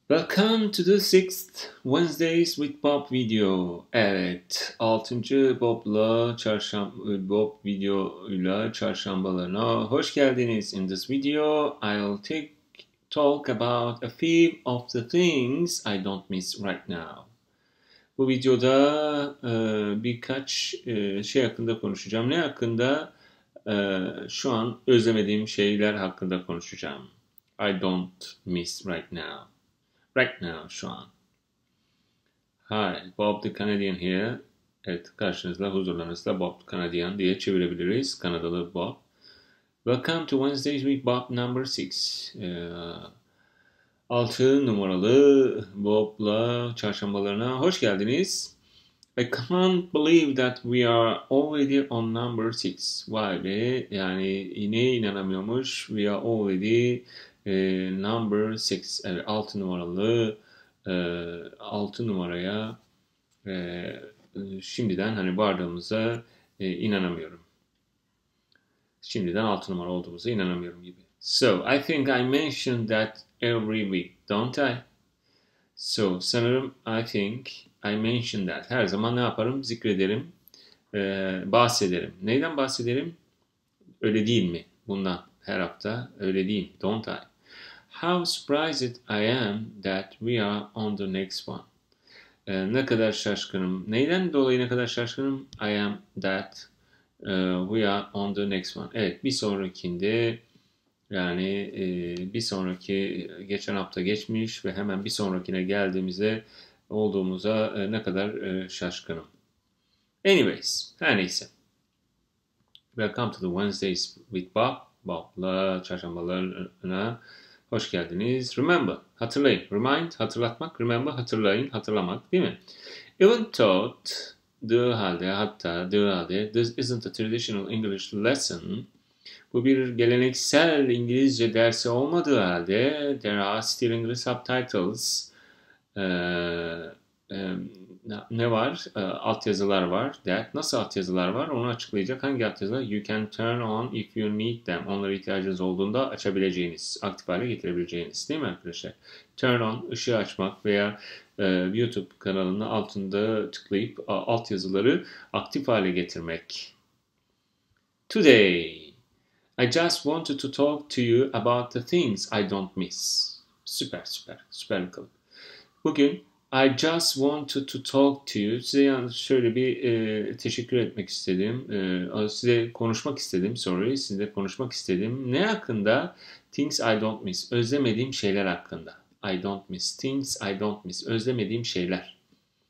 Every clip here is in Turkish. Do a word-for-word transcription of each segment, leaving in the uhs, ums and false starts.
Welcome to the sixth Wednesdays with Bob video. Evet, altıncı Bob'la çarşamba Bob videoyla çarşambalarına hoş geldiniz. In this video, I'll take talk about a few of the things I don't miss right now. Bu videoda e, birkaç e, şey hakkında konuşacağım. Ne hakkında? E, şu an özlemediğim şeyler hakkında konuşacağım. I don't miss right now. Right now, şu an. Hi, Bob the Canadian here. Evet, karşınızda, huzurlarınızda Bob the Canadian diye çevirebiliriz. Kanadalı Bob. Welcome to Wednesdays with Bob number six. Ee, altı numaralı Bob'la çarşambalarına hoş geldiniz. I can't believe that we are already on number six. Vay be, yani yine inanamıyormuş. We are already e, number six. Evet, altı numaralı e, altı numaraya e, şimdiden hani vardığımıza e, inanamıyorum. Şimdiden altı numara olduğumuza inanamıyorum gibi. So, I think I mentioned that every week, don't I? So, sanırım I think I mentioned that. Her zaman ne yaparım? Zikrederim, ee, bahsederim. Neyden bahsederim? Öyle değil mi? Bundan her hafta öyle değil. Don't I? How surprised I am that we are on the next one. Ee, ne kadar şaşkınım. Neyden dolayı ne kadar şaşkınım? I am that uh, we are on the next one. Evet, bir sonrakinde yani e, bir sonraki geçen hafta geçmiş ve hemen bir sonrakine geldiğimizde olduğumuza e, ne kadar e, şaşkınım. Anyways, her neyse. Welcome to the Wednesdays with Bob. Bob'la çarşambalarına hoş geldiniz. Remember, hatırlayın. Remind, hatırlatmak. Remember, hatırlayın, hatırlamak değil mi? Even though, the halde, hatta, the halde, this isn't a traditional English lesson. Bu bir geleneksel İngilizce dersi olmadığı halde there are still English subtitles. Ee, e, ne var? E, altyazılar var. That. Nasıl altyazılar var? Onu açıklayacak. Hangi altyazılar? You can turn on if you need them. Onlara ihtiyacınız olduğunda açabileceğiniz, aktif hale getirebileceğiniz. Değil mi arkadaşlar? Turn on, ışığı açmak veya e, YouTube kanalının altında tıklayıp altyazıları aktif hale getirmek. Today, I just wanted to talk to you about the things I don't miss. Süper süper. Süper bakalım. Bugün I just wanted to talk to you. Size yalnız şöyle bir e, teşekkür etmek istedim. E, size konuşmak istedim. Sorry. Size konuşmak istedim. Ne hakkında? Things I don't miss. Özlemediğim şeyler hakkında. I don't miss. Things I don't miss. Özlemediğim şeyler.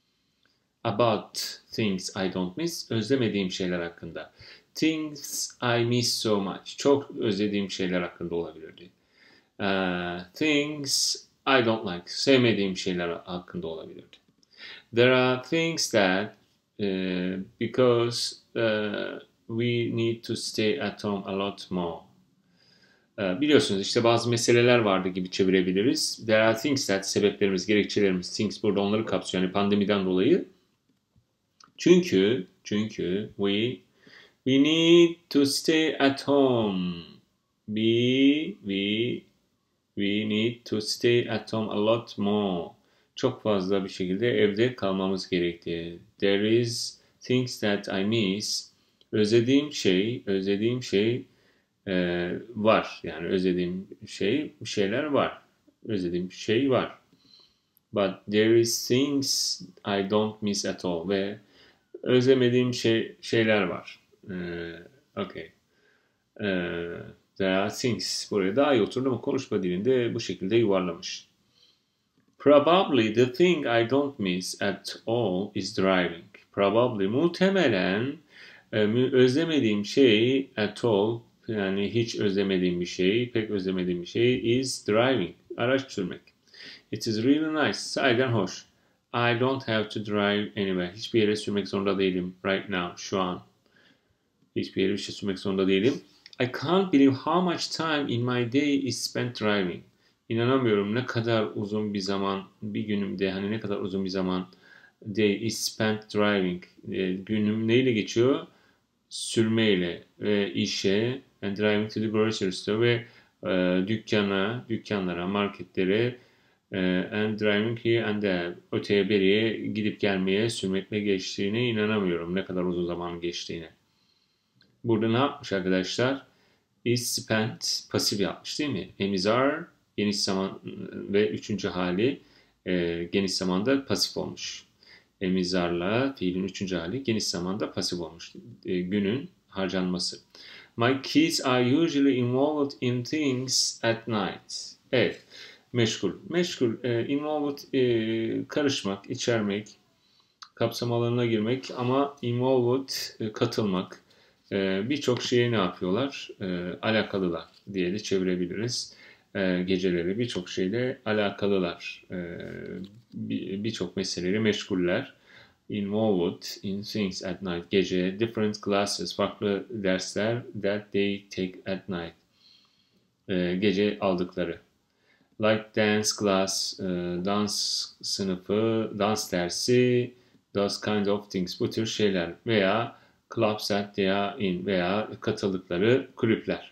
About things I don't miss. Özlemediğim şeyler hakkında. Things I miss so much. Çok özlediğim şeyler hakkında olabilirdi. Uh, things I don't like. Sevmediğim şeyler hakkında olabilirdi. There are things that uh, because uh, we need to stay at home a lot more. Uh, biliyorsunuz işte bazı meseleler vardı gibi çevirebiliriz. There are things that sebeplerimiz, gerekçelerimiz. Things burada onları kapsıyor. Yani pandemiden dolayı. Çünkü çünkü we We need to stay at home. We, we, we need to stay at home a lot more. Çok fazla bir şekilde evde kalmamız gerekti. There is things that I miss. Özlediğim şey, özlediğim şey e, var. Yani özlediğim şey, şeyler var. Özlediğim şey var. But there is things I don't miss at all. Ve özlemediğim şey, şeyler var. Uh, okay. Uh, there are things. Buraya daha iyi oturdu ama konuşma dilinde bu şekilde yuvarlamış. Probably the thing I don't miss at all is driving. Probably muhtemelen özlemediğim şey at all, yani hiç özlemediğim bir şey, pek özlemediğim bir şey is driving. Araç sürmek. It is really nice. Sahiden hoş. I don't have to drive anywhere. Hiçbir yere sürmek zorunda değilim right now, şu an. Hiçbir yere bir şey sürmek zorunda değilim. I can't believe how much time in my day is spent driving. İnanamıyorum ne kadar uzun bir zaman, bir günümde hani ne kadar uzun bir zaman day is spent driving. E, günüm neyle geçiyor? Sürmeyle ve işe and driving to the grocery store ve e, dükkana, dükkanlara, marketlere Ee, and driving here and there. Öteye beriye gidip gelmeye, sürmekle geçtiğine inanamıyorum. Ne kadar uzun zaman geçtiğine. Burada ne yapmış arkadaşlar? Is spent pasif yapmış değil mi? Am is are geniş zaman ve üçüncü hali e, geniş zamanda pasif olmuş. Am is are'la fiilin üçüncü hali geniş zamanda pasif olmuş. E, günün harcanması. My kids are usually involved in things at night. Evet. Meşgul. Meşgul. E, involved e, karışmak, içermek, kapsam alanına girmek ama involved e, katılmak. E, Birçok şeye ne yapıyorlar? E, alakalılar diye de çevirebiliriz. E, geceleri birçok şeyle alakalılar. E, Birçok bir meseleleri meşguller. Involved in things at night. Gece, different classes, farklı dersler that they take at night. E, gece aldıkları. Like dance class, e, dans sınıfı, dans dersi, those kind of things, bu tür şeyler veya clubs that they are in veya katıldıkları kulüpler.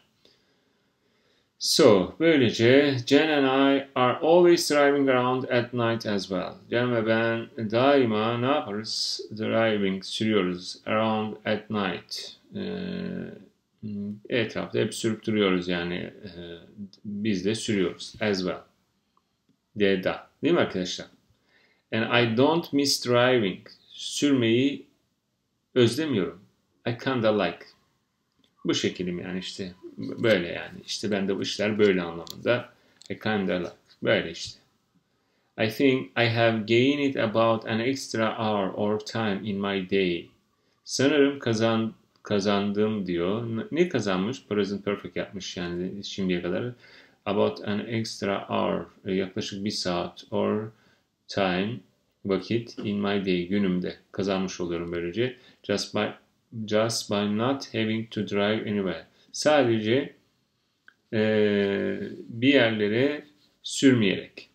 So, böylece Jen and I are always driving around at night as well. Jen ve ben daima ne yaparız? Driving, sürüyoruz around at night. Ee, etrafta hep sürüp duruyoruz yani e, biz de sürüyoruz as well. De da. Değil mi arkadaşlar? And I don't miss driving. Sürmeyi özlemiyorum. I kinda like. Bu şekilim yani işte. Böyle yani. İşte ben de bu işler böyle anlamında. I kinda like. Böyle işte. I think I have gained about an extra hour or time in my day. Sanırım kazan, kazandım diyor. Ne kazanmış? Present perfect yapmış yani şimdiye kadar. About an extra hour. Yaklaşık bir saat or time vakit in my day günümde kazanmış oluyorum böylece. Just by just by not having to drive anywhere. Sadece e, bir yerlere sürmeyerek.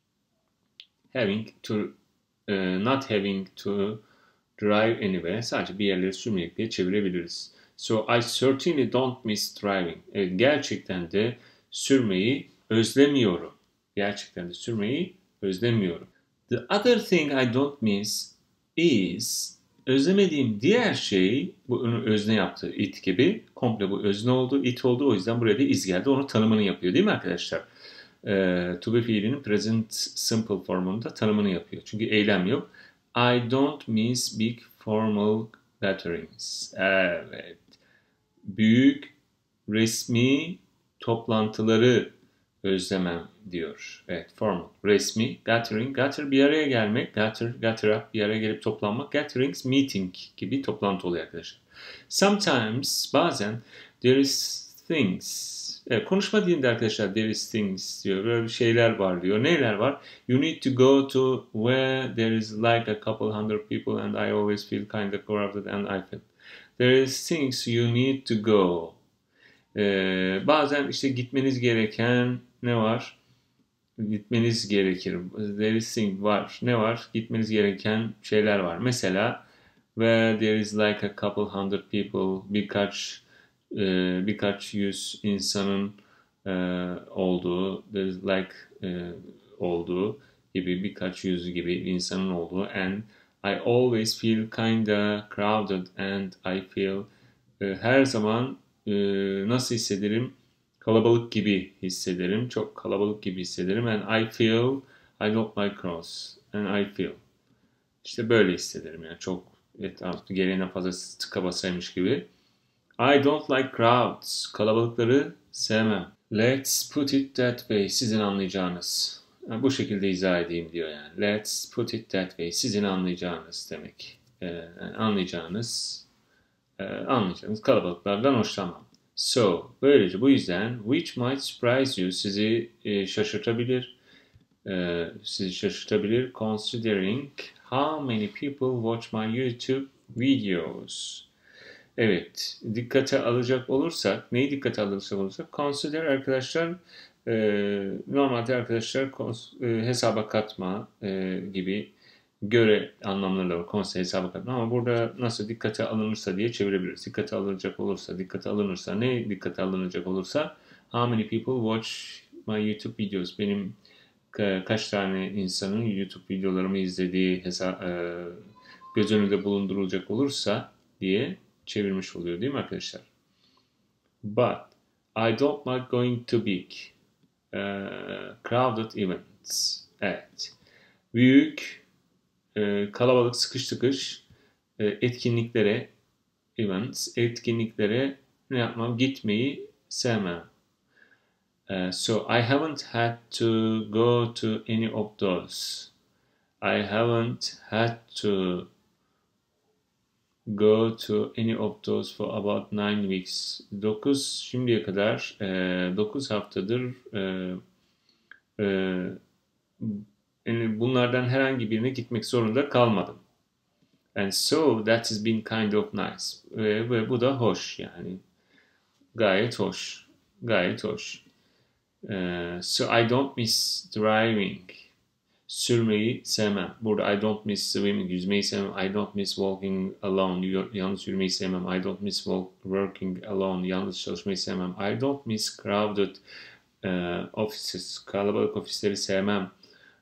Having to e, not having to drive anywhere. Sadece bir yerlere sürmeyerek diye çevirebiliriz. So I certainly don't miss driving. Evet, gerçekten de sürmeyi özlemiyorum. Gerçekten de sürmeyi özlemiyorum. The other thing I don't miss is özlemediğim diğer şey bu özne yaptığı it gibi komple bu özne oldu, it oldu. O yüzden buraya da is geldi. Onu tanımını yapıyor değil mi arkadaşlar? Ee, to be fiilinin present simple formunda tanımını yapıyor. Çünkü eylem yok. I don't miss big formal gatherings. Evet. Büyük resmi toplantıları özlemem diyor. Evet, formal, resmi, gathering, gather bir araya gelmek, gather, gather up bir araya gelip toplanmak, gatherings, meeting gibi toplantı oluyor arkadaşlar. Sometimes, bazen, there is things, evet, konuşma dilinde arkadaşlar there is things diyor, böyle bir şeyler var diyor. Neler var? You need to go to where there is like a couple hundred people and I always feel kind of crowded and I feel. There is things you need to go. Ee, bazen işte gitmeniz gereken ne var? Gitmeniz gerekir. There is thing var. Ne var? Gitmeniz gereken şeyler var. Mesela where there is like a couple hundred people, birkaç e, birkaç yüz insanın e, olduğu, there is like e, olduğu gibi birkaç yüz gibi insanın olduğu and I always feel kinda crowded and I feel e, her zaman e, nasıl hissederim? Kalabalık gibi hissederim. Çok kalabalık gibi hissederim. And I feel I don't like crowds. And I feel. İşte böyle hissederim yani. Çok etrafta gereğinden fazla tıka basaymış gibi. I don't like crowds. Kalabalıkları sevmem. Let's put it that way. Sizin anlayacağınız. Yani bu şekilde izah edeyim diyor yani. Let's put it that way. Sizin anlayacağınız demek. Ee, yani anlayacağınız e, anlayacağınız kalabalıklardan hoşlanmam. So, böylece bu yüzden which might surprise you sizi e, şaşırtabilir. E, sizi şaşırtabilir. Considering how many people watch my YouTube videos. Evet, dikkate alacak olursak, neyi dikkate alacak olursak? Consider arkadaşlar, e, normalde arkadaşlar e, hesaba katma e, gibi göre anlamlarla var. Consider hesaba katma ama burada nasıl dikkate alınırsa diye çevirebiliriz. Dikkate alınacak olursa, dikkate alınırsa, ne dikkate alınacak olursa? How many people watch my YouTube videos? Benim ka- kaç tane insanın YouTube videolarımı izlediği hesap, e, göz önünde bulundurulacak olursa diye çevirmiş oluyor değil mi arkadaşlar? But I don't like going to big uh, crowded events. Evet. Büyük, e, kalabalık, sıkış tıkış e, etkinliklere, events, etkinliklere ne yapmam? Gitmeyi sevmem. Uh, so I haven't had to go to any of those. I haven't had to go to any of those for about nine weeks. Dokuz şimdiye kadar e, dokuz haftadır e, e, yani bunlardan herhangi birine gitmek zorunda kalmadım. And so that has been kind of nice. Ve, ve bu da hoş yani. Gayet hoş. Gayet hoş. Uh, so I don't miss driving. Sürmeyi sevmem. Burada I don't miss swimming. Yüzmeyi sevmem. I don't miss walking alone. Yalnız yürümeyi sevmem. I don't miss walk, working alone. Yalnız çalışmayı sevmem. I don't miss crowded uh, offices. Kalabalık ofisleri sevmem.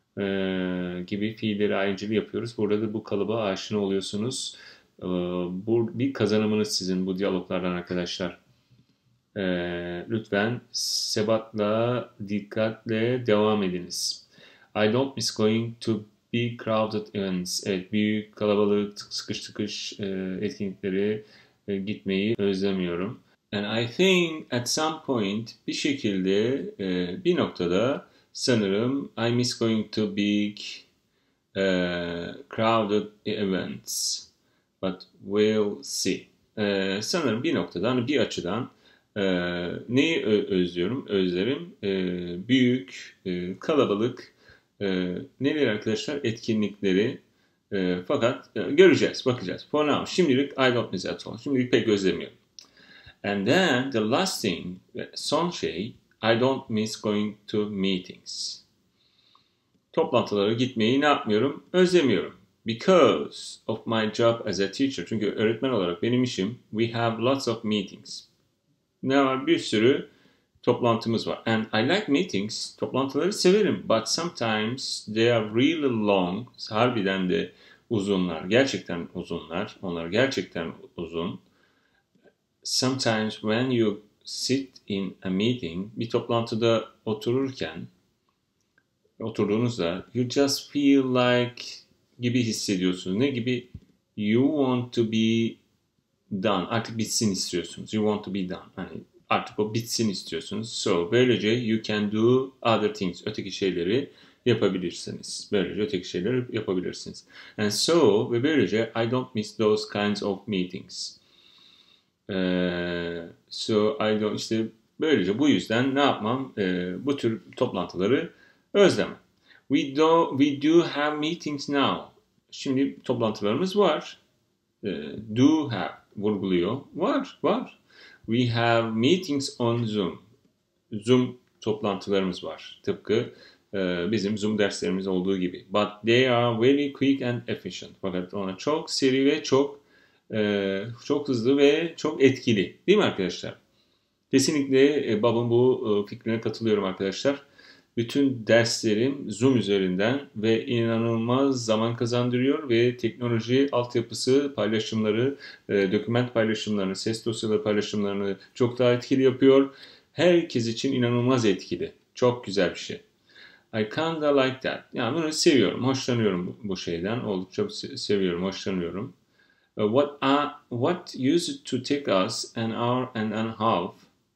Uh, gibi fiilleri ayrıcılığı yapıyoruz. Burada da bu kalıba aşina oluyorsunuz. Uh, bu bir kazanımınız sizin bu diyaloglardan arkadaşlar. Ee, lütfen sebatla, dikkatle devam ediniz. I don't miss going to big crowded events. Evet, büyük, kalabalık, sıkış tıkış e, etkinlikleri e, gitmeyi özlemiyorum. And I think at some point bir şekilde e, bir noktada sanırım I miss going to big e, crowded events. But we'll see. E, sanırım bir noktada, hani bir açıdan Ee, neyi özlüyorum? Özlerim ee, büyük, e, kalabalık, e, neler arkadaşlar? Etkinlikleri. E, fakat e, göreceğiz, bakacağız. For now, şimdilik I don't miss at all. Şimdilik pek özlemiyorum. And then the last thing, son şey, I don't miss going to meetings. Toplantılara gitmeyi ne yapmıyorum? Özlemiyorum. Because of my job as a teacher. Çünkü öğretmen olarak benim işim, we have lots of meetings. Ne var? Bir sürü toplantımız var. And I like meetings. Toplantıları severim. But sometimes they are really long. Harbiden de uzunlar. Gerçekten uzunlar. Onlar gerçekten uzun. Sometimes when you sit in a meeting, bir toplantıda otururken, oturduğunuzda, you just feel like gibi hissediyorsunuz. Ne gibi? You want to be done. Artık bitsin istiyorsunuz. You want to be done. Hani artık o bitsin istiyorsunuz. So, böylece you can do other things. Öteki şeyleri yapabilirsiniz. Böylece öteki şeyleri yapabilirsiniz. And so, ve böylece I don't miss those kinds of meetings. Uh, so, I don't, işte böylece bu yüzden ne yapmam? Uh, bu tür toplantıları özlemem. We do, we do have meetings now. Şimdi toplantılarımız var. Uh, do have vurguluyor. Var, var. We have meetings on Zoom. Zoom toplantılarımız var. Tıpkı e, bizim Zoom derslerimiz olduğu gibi. But they are very quick and efficient. Fakat ona çok seri ve çok e, çok hızlı ve çok etkili. Değil mi arkadaşlar? Kesinlikle e, babam bu e, fikrine katılıyorum arkadaşlar. Bütün derslerim Zoom üzerinden ve inanılmaz zaman kazandırıyor ve teknoloji altyapısı paylaşımları, e, doküment paylaşımlarını, ses dosyaları paylaşımlarını çok daha etkili yapıyor. Herkes için inanılmaz etkili. Çok güzel bir şey. I kinda like that. Yani bunu seviyorum, hoşlanıyorum bu, bu şeyden. Oldukça seviyorum, hoşlanıyorum. Uh, what, uh, what used to take us an hour and a half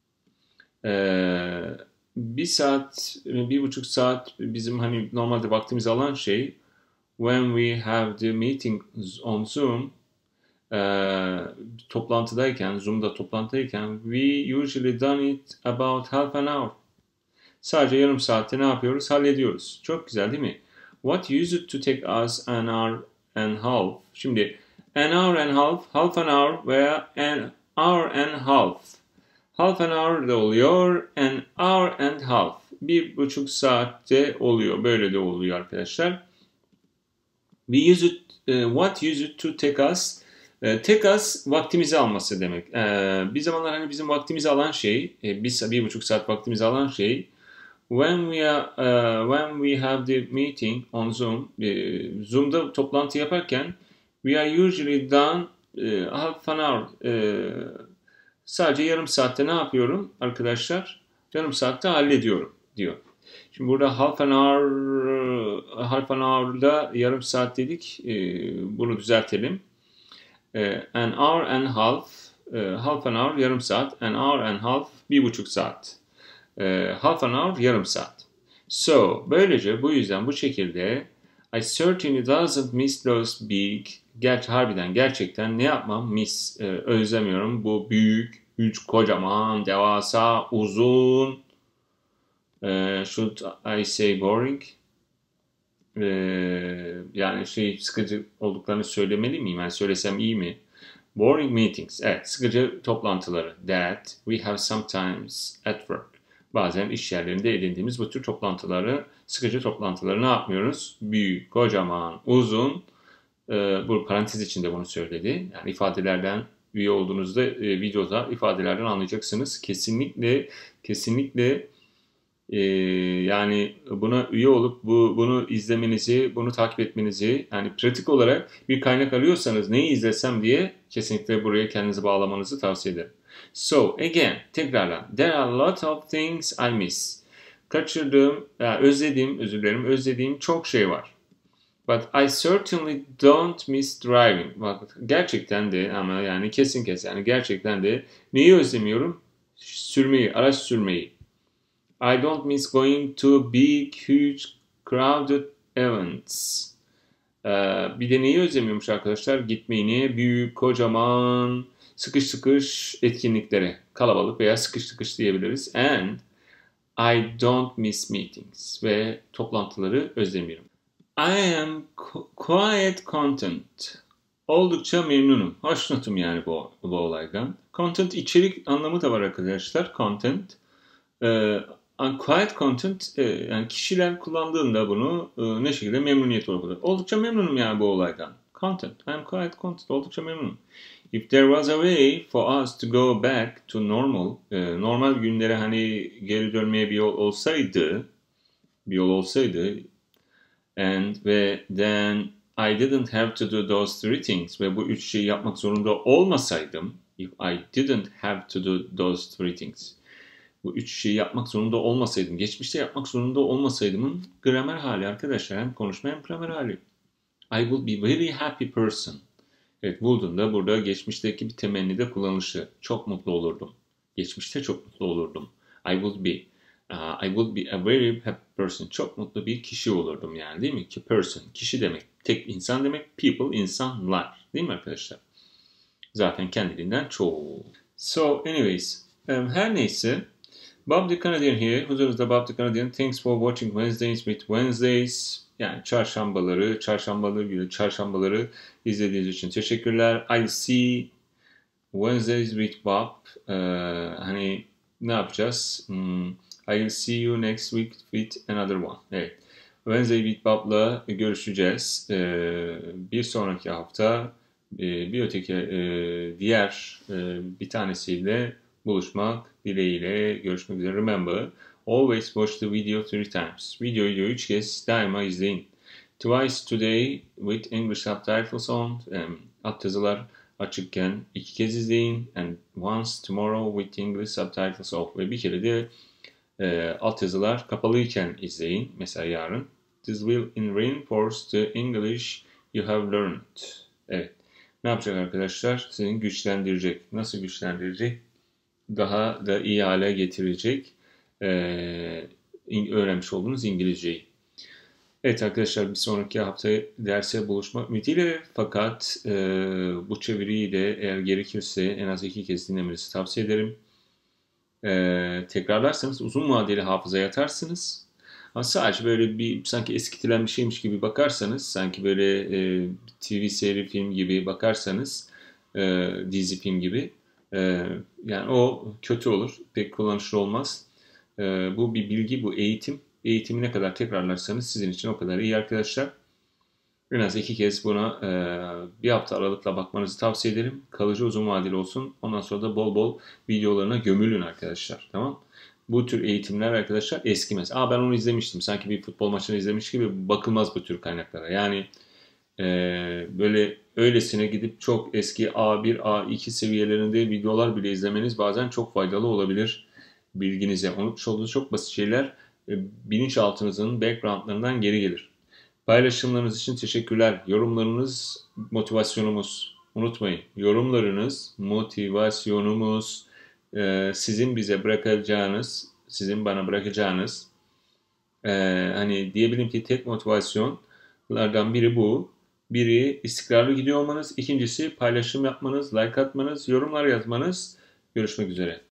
uh, bir saat, bir buçuk saat bizim hani normalde vaktimizi alan şey, when we have the meeting on Zoom, e, toplantıdayken, Zoom'da toplantıdayken, we usually done it about half an hour. Sadece yarım saatte ne yapıyoruz? Hallediyoruz. Çok güzel değil mi? What used to take us an hour and half. Şimdi an hour and half, half an hour veya an hour and half. Half an hour da oluyor, an hour and half. Bir buçuk saatte oluyor. Böyle de oluyor arkadaşlar. We use it, uh, what use it to take us? Uh, take us vaktimizi alması demek. Uh, bir zamanlar hani bizim vaktimizi alan şey, bir, bir buçuk saat vaktimizi alan şey, When we are uh, when we have the meeting on Zoom, e, Zoom'da toplantı yaparken we are usually done e, half an hour. E, sadece yarım saatte ne yapıyorum arkadaşlar? Yarım saatte hallediyorum diyor. Şimdi burada half an hour half an hour'da yarım saat dedik. E, bunu düzeltelim. E, an hour and half e, half an hour yarım saat. An hour and half bir buçuk saat. E, half an hour yarım saat. So böylece bu yüzden bu şekilde I certainly doesn't miss those big. Gerçi harbiden gerçekten ne yapmam? Miss. E, özlemiyorum. Bu büyük, üç kocaman, devasa, uzun. E, should I say boring? E, yani şey sıkıcı olduklarını söylemeli miyim? Yani söylesem iyi mi? Boring meetings. Evet, sıkıcı toplantıları. That we have sometimes at work. Bazen iş yerlerinde edindiğimiz bu tür toplantıları, sıkıcı toplantıları ne yapmıyoruz? Büyük, kocaman, uzun. E, bu parantez içinde bunu söyledi. Yani ifadelerden üye olduğunuzda e, videoda ifadelerden anlayacaksınız. Kesinlikle, kesinlikle e, yani buna üye olup bu bunu izlemenizi, bunu takip etmenizi, yani pratik olarak bir kaynak arıyorsanız neyi izlesem diye kesinlikle buraya kendinizi bağlamanızı tavsiye ederim. So again, tekrarla. There are a lot of things I miss. Kaçırdığım, yani özlediğim, özür dilerim, özlediğim çok şey var. But I certainly don't miss driving. Bak gerçekten de ama yani kesin kesin yani gerçekten de neyi özlemiyorum? Sürmeyi, araç sürmeyi. I don't miss going to big, huge, crowded events. Ee, bir de neyi özlemiyormuş arkadaşlar? Gitmeyi niye? Büyük, kocaman, sıkış sıkış etkinliklere. Kalabalık veya sıkış sıkış diyebiliriz. And I don't miss meetings. Ve toplantıları özlemiyorum. I am quite content. Oldukça memnunum. Hoşnutum yani bu, bu olaydan. Content içerik anlamı da var arkadaşlar. Content. Ee, Quiet content e, yani kişiler kullandığında bunu e, ne şekilde memnuniyet olur. Oldukça memnunum yani bu olaydan. Content. I'm quite content. Oldukça memnunum. If there was a way for us to go back to normal, e, normal günlere hani geri dönmeye bir yol olsaydı, bir yol olsaydı, and ve then I didn't have to do those three things ve bu üç şeyi yapmak zorunda olmasaydım, if I didn't have to do those three things. Bu üç şeyi yapmak zorunda olmasaydım, geçmişte yapmak zorunda olmasaydımın gramer hali arkadaşlar. Hem konuşma hem gramer hali. I would be very happy person. Evet, buldun da burada geçmişteki bir temennide kullanışı. Çok mutlu olurdum. Geçmişte çok mutlu olurdum. I would be. Uh, I would be a very happy person. Çok mutlu bir kişi olurdum yani değil mi? Ki person, kişi demek. Tek insan demek. People, insanlar. Değil mi arkadaşlar? Zaten kendiliğinden çoğu. So anyways. Um, her neyse. Bob the Canadian here. Huzurunuzda Bob the Canadian. Thanks for watching Wednesdays with Wednesdays. Yani çarşambaları, çarşambaları günü, çarşambaları izlediğiniz için teşekkürler. I'll see Wednesdays with Bob. Ee, hani ne yapacağız? Hmm, I'll see you next week with another one. Evet. Wednesday with Bob'la görüşeceğiz. Ee, bir sonraki hafta e, bir öteki e, diğer e, bir tanesiyle buluşmak dileğiyle görüşmek üzere. Remember, always watch the video three times. Videoyu üç kez daima izleyin. Twice today with English subtitles on. Um, altyazılar açıkken iki kez izleyin. And once tomorrow with English subtitles off. Ve bir kere de e, altyazılar kapalıyken izleyin. Mesela yarın. This will reinforce the English you have learned. Evet. Ne yapacak arkadaşlar? Seni güçlendirecek. Nasıl güçlendirecek? Daha da iyi hale getirecek e, öğrenmiş olduğunuz İngilizceyi. Evet arkadaşlar, bir sonraki hafta derse buluşmak ümidiyle, fakat e, bu çeviriyi de eğer gerekirse en az iki kez dinlemenizi tavsiye ederim. E, tekrarlarsanız uzun vadeli hafızaya atarsınız. Ama sadece böyle bir sanki eskitilen bir şeymiş gibi bakarsanız, sanki böyle e, T V seri film gibi bakarsanız, e, dizi film gibi, e, yani o kötü olur, pek kullanışlı olmaz. E, bu bir bilgi, bu eğitim. Eğitimi ne kadar tekrarlarsanız sizin için o kadar iyi arkadaşlar. En az iki kez buna e, bir hafta aralıkla bakmanızı tavsiye ederim. Kalıcı, uzun vadeli olsun. Ondan sonra da bol bol videolarına gömülün arkadaşlar. Tamam. Bu tür eğitimler arkadaşlar eskimez. Aa ben onu izlemiştim. Sanki bir futbol maçını izlemiş gibi bakılmaz bu tür kaynaklara. Yani e, böyle öylesine gidip çok eski A bir, A iki seviyelerinde videolar bile izlemeniz bazen çok faydalı olabilir bilginize. Unutmuş olduğunuz çok basit şeyler e, bilinçaltınızın backgroundlarından geri gelir. Paylaşımlarınız için teşekkürler. Yorumlarınız motivasyonumuz. Unutmayın, yorumlarınız motivasyonumuz. Ee, sizin bize bırakacağınız, sizin bana bırakacağınız, ee, hani diyebilirim ki tek motivasyonlardan biri bu. Biri istikrarlı gidiyor olmanız, ikincisi paylaşım yapmanız, like atmanız, yorumlar yazmanız. Görüşmek üzere.